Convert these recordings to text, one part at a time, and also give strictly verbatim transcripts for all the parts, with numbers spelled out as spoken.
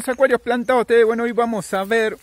los acuarios plantados, bueno, hoy vamos a ver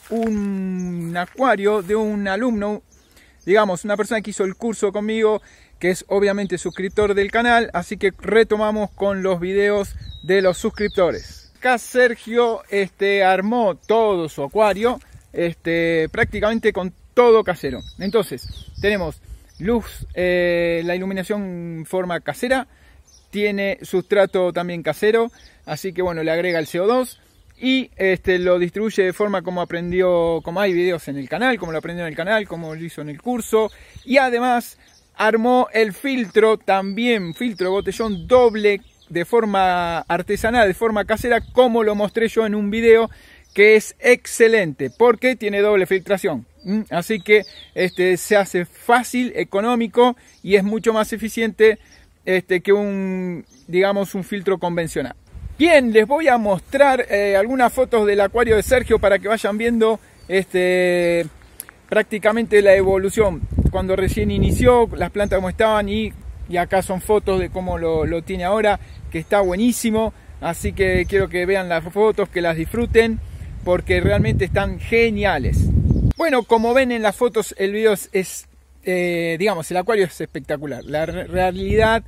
un acuario de un alumno, digamos, una persona que hizo el curso conmigo, que es obviamente suscriptor del canal, así que retomamos con los videos de los suscriptores. Acá Sergio este, armó todo su acuario, este, prácticamente con todo casero. Entonces, tenemos luz, eh, la iluminación en forma casera, tiene sustrato también casero, así que bueno, le agrega el C O dos y este, lo distribuye de forma como aprendió, como hay videos en el canal, como lo aprendió en el canal, como lo hizo en el curso, y además armó el filtro también, filtro botellón doble de forma artesanal, de forma casera, como lo mostré yo en un video, que es excelente porque tiene doble filtración. ¿Mm? Así que este, se hace fácil, económico y es mucho más eficiente este, que un, digamos, un filtro convencional. Bien, les voy a mostrar eh, algunas fotos del acuario de Sergio para que vayan viendo este, prácticamente la evolución. Cuando recién inició, las plantas como estaban y, y acá son fotos de cómo lo, lo tiene ahora, que está buenísimo. Así que quiero que vean las fotos, que las disfruten, porque realmente están geniales. Bueno, como ven en las fotos, el video es, es eh, digamos, el acuario es espectacular. La realidad,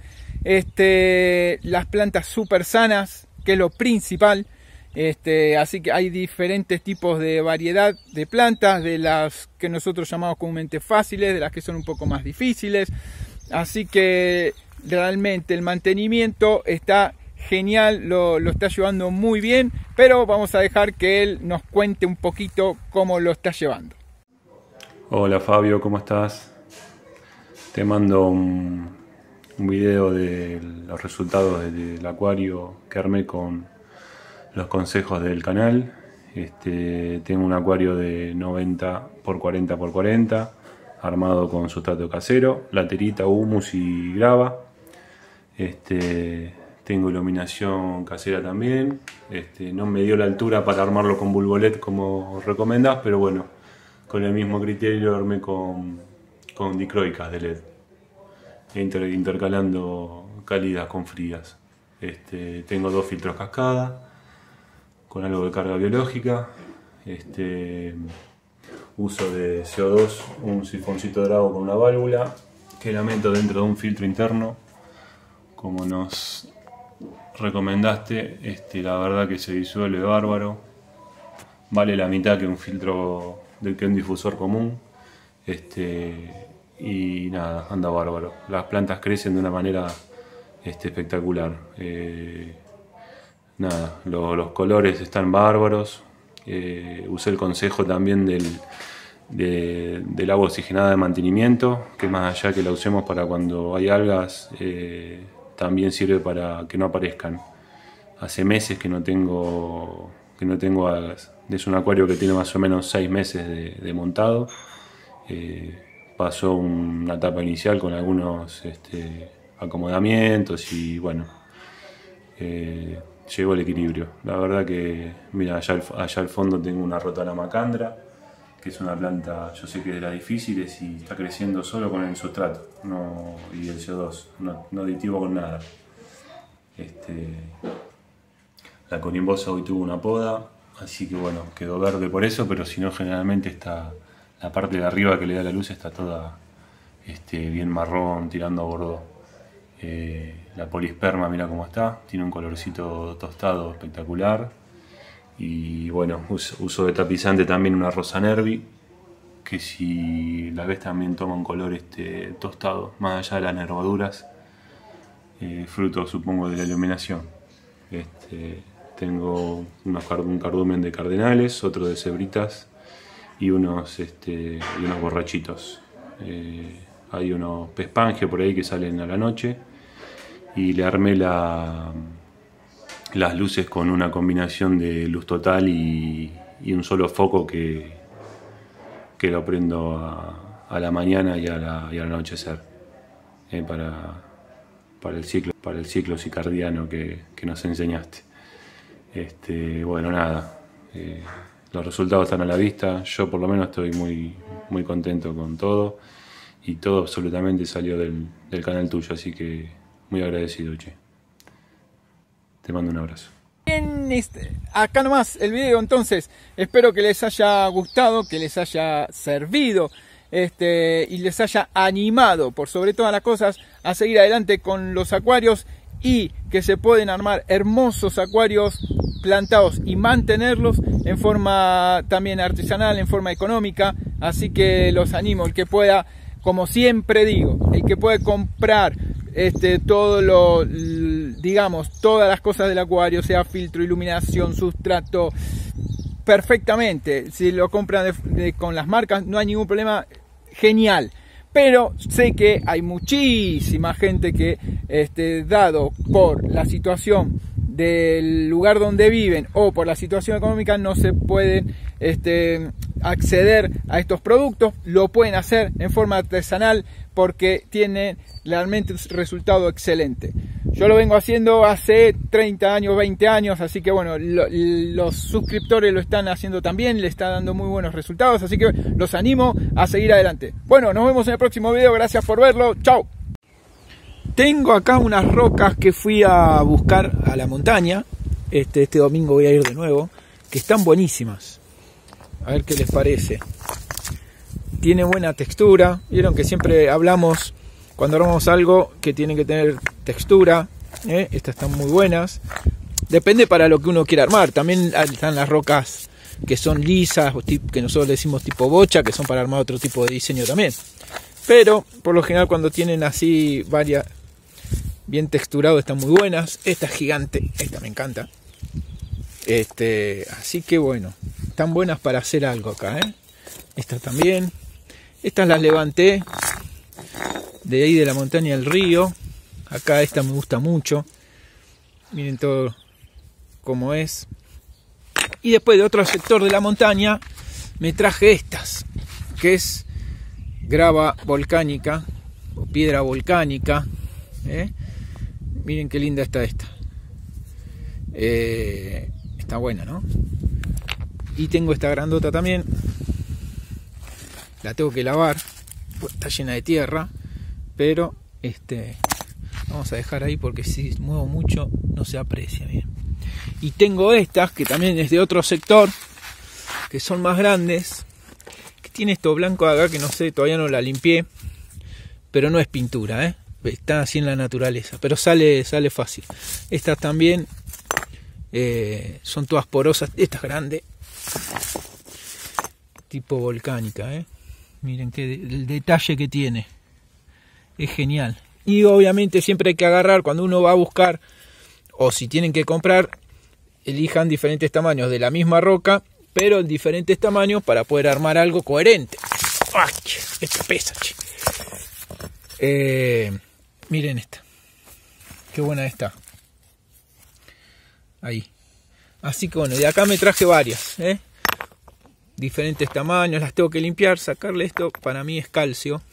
este, las plantas súper sanas, que es lo principal. Este, así que hay diferentes tipos de variedad de plantas, de las que nosotros llamamos comúnmente fáciles, de las que son un poco más difíciles. Así que realmente el mantenimiento está genial, lo, lo está llevando muy bien, pero vamos a dejar que él nos cuente un poquito cómo lo está llevando. Hola Fabio, ¿cómo estás? Te mando un, un video de los resultados del acuario que armé con los consejos del canal. Este, tengo un acuario de noventa por cuarenta por cuarenta armado con sustrato casero, laterita, humus y grava. Este, tengo iluminación casera también. Este, no me dio la altura para armarlo con bulbo L E D como recomendás, pero bueno, con el mismo criterio lo armé con, con dicroicas de L E D, inter, intercalando cálidas con frías. Este, tengo dos filtros cascada con algo de carga biológica. Este, uso de C O dos, un sifoncito dorado con una válvula que la meto dentro de un filtro interno como nos recomendaste. Este, la verdad que se disuelve bárbaro, vale la mitad que un filtro del que un difusor común. Este, y nada, anda bárbaro. Las plantas crecen de una manera este, espectacular. Eh, nada, lo, los colores están bárbaros. Eh, usé el consejo también del, de, del agua oxigenada de mantenimiento, que más allá que la usemos para cuando hay algas, eh, también sirve para que no aparezcan. Hace meses que no tengo, que no tengo algas. Es un acuario que tiene más o menos seis meses de, de montado. Eh, pasó una etapa inicial con algunos este, acomodamientos y bueno, eh, llegó el equilibrio. La verdad que, mira, allá al, allá al fondo tengo una rotana macandra, que es una planta, yo sé que es de las difíciles y está creciendo solo con el sustrato no, y el C O dos, no, no aditivo con nada. Este, la corimbosa hoy tuvo una poda, así que bueno, quedó verde por eso, pero si no, generalmente está, la parte de arriba que le da la luz está toda este, bien marrón, tirando a bordó. Eh, la polisperma, mira cómo está, tiene un colorcito tostado espectacular. Y bueno, uso, uso de tapizante también una rosa nervi, que si la ves también toma un color este, tostado, más allá de las nervaduras, eh, fruto supongo de la iluminación. Este, tengo unos, un cardumen de cardenales, otro de cebritas y unos, este, y unos borrachitos. Eh, hay unos pespangio por ahí que salen a la noche y le armé la... las luces con una combinación de luz total y, y un solo foco que, que lo prendo a, a la mañana y, a la, y al anochecer, eh, para, para, el ciclo, para el ciclo circadiano que, que nos enseñaste. Este, bueno, nada, eh, los resultados están a la vista. Yo por lo menos estoy muy, muy contento con todo y todo absolutamente salió del, del canal tuyo, así que muy agradecido, che. Te mando un abrazo. bien, este, acá nomás el video. Entonces espero que les haya gustado, que les haya servido este, y les haya animado por sobre todas las cosas a seguir adelante con los acuarios, y que se pueden armar hermosos acuarios plantados y mantenerlos en forma también artesanal, en forma económica. Así que los animo, el que pueda, como siempre digo, el que puede comprar este, todo lo, digamos, todas las cosas del acuario, sea filtro, iluminación, sustrato, perfectamente, si lo compran de, de, con las marcas, no hay ningún problema, genial. Pero sé que hay muchísima gente que, este, dado por la situación del lugar donde viven o por la situación económica, no se pueden este, acceder a estos productos. Lo pueden hacer en forma artesanal porque tienen realmente un resultado excelente. Yo lo vengo haciendo hace treinta años, veinte años, así que bueno, lo, los suscriptores lo están haciendo también, le está dando muy buenos resultados, así que los animo a seguir adelante. Bueno, nos vemos en el próximo video, gracias por verlo, chao. Tengo acá unas rocas que fui a buscar a la montaña, este, este domingo voy a ir de nuevo, que están buenísimas. A ver qué les parece. Tiene buena textura, vieron que siempre hablamos cuando armamos algo que tiene que tener textura, ¿eh? Estas están muy buenas. Depende para lo que uno quiera armar. También están las rocas que son lisas, que nosotros decimos tipo bocha, que son para armar otro tipo de diseño también. Pero por lo general cuando tienen así varias, bien texturado, están muy buenas. Esta es gigante, esta me encanta. Este, así que bueno, están buenas para hacer algo acá, ¿eh? Esta también. Estas las levanté de ahí de la montaña al río. Acá esta me gusta mucho. Miren todo como es. Y después de otro sector de la montaña me traje estas, que es grava volcánica o piedra volcánica, ¿eh? Miren qué linda está esta. Eh, está buena, ¿no? Y tengo esta grandota también. La tengo que lavar, pues está llena de tierra. Pero este vamos a dejar ahí porque si muevo mucho no se aprecia bien. Y tengo estas que también es de otro sector, que son más grandes, que tiene esto blanco acá que no sé, todavía no la limpié, pero no es pintura, ¿eh? Está así en la naturaleza, pero sale, sale fácil. Estas también eh, son todas porosas. Esta es grande, tipo volcánica, ¿eh? Miren que el detalle que tiene. Es genial. Y obviamente siempre hay que agarrar cuando uno va a buscar, o si tienen que comprar, elijan diferentes tamaños de la misma roca, pero en diferentes tamaños para poder armar algo coherente. ¡Ay! Esta pesa, che. Eh, miren esta. Qué buena está. Ahí. Así que bueno, de acá me traje varias, ¿eh? Diferentes tamaños, las tengo que limpiar, sacarle esto, para mí es calcio.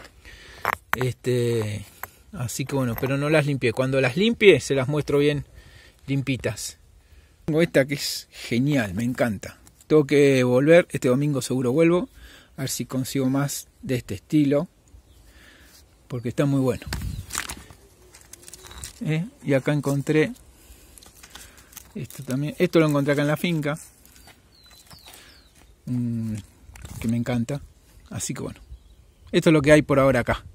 Este, así que bueno, pero no las limpié. Cuando las limpie se las muestro bien limpitas. Tengo esta que es genial, me encanta. Tengo que volver, este domingo seguro vuelvo, a ver si consigo más de este estilo, porque está muy bueno. ¿Eh? Y acá encontré esto también. Esto lo encontré acá en la finca, mm, que me encanta. Así que bueno, esto es lo que hay por ahora acá.